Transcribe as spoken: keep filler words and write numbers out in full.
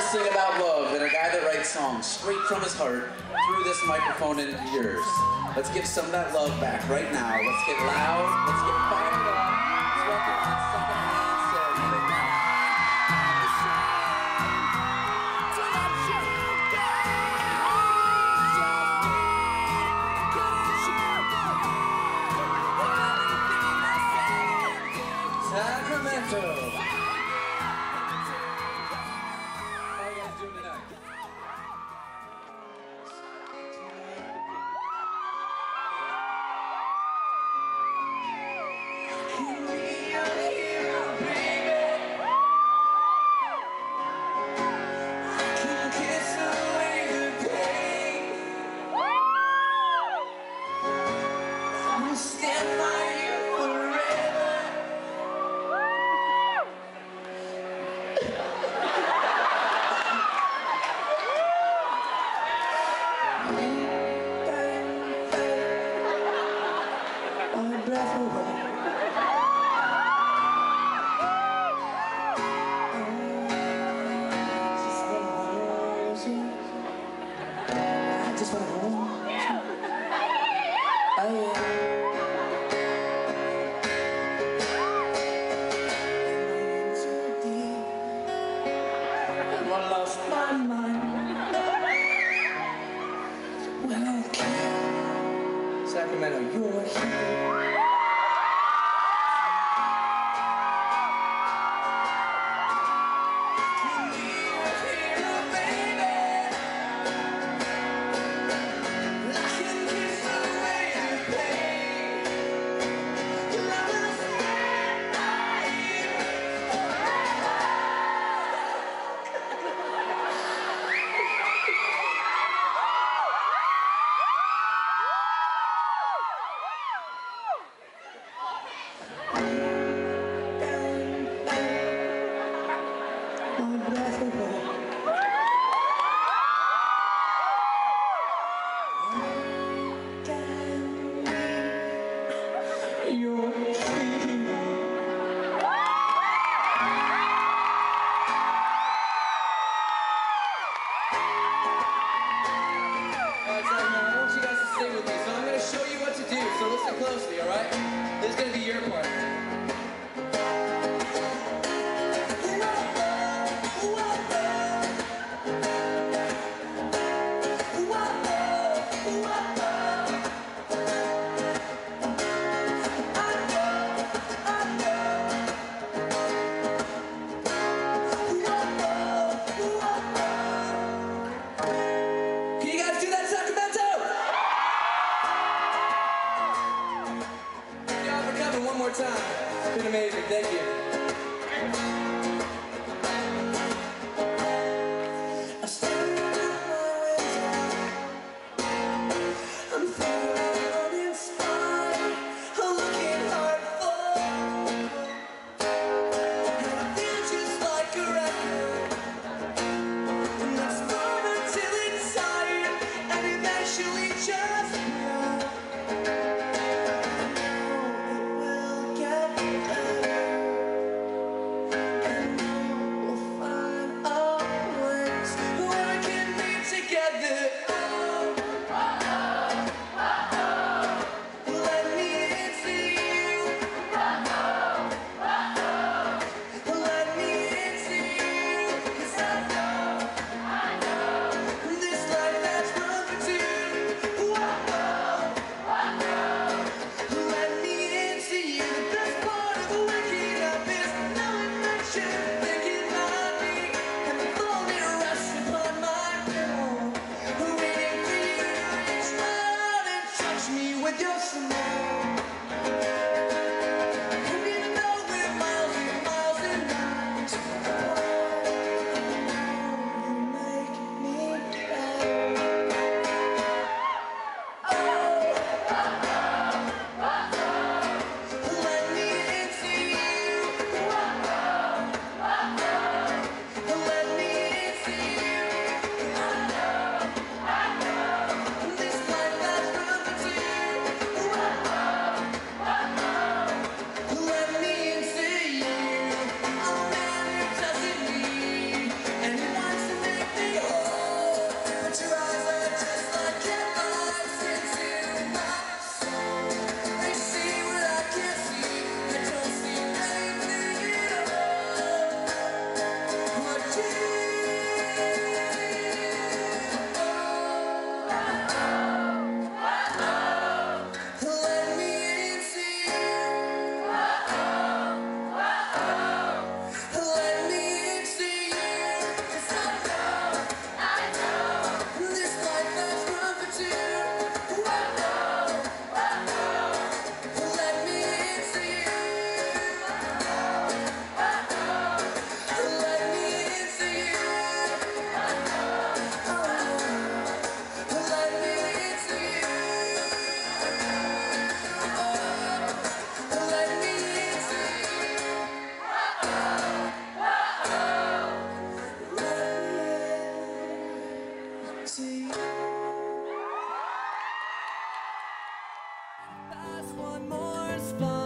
sing about love than a guy that writes songs straight from his heart through this microphone into yours. Let's give some of that love back right now. Let's get loud. Let's get fired up. Let's welcome on Secondhand Sarah right now. Sacramento. How are you guys doing tonight? Sacramento, you're here. Closely, all right? This is going to be your part. Time. It's been amazing. Thank you. What? one more spot.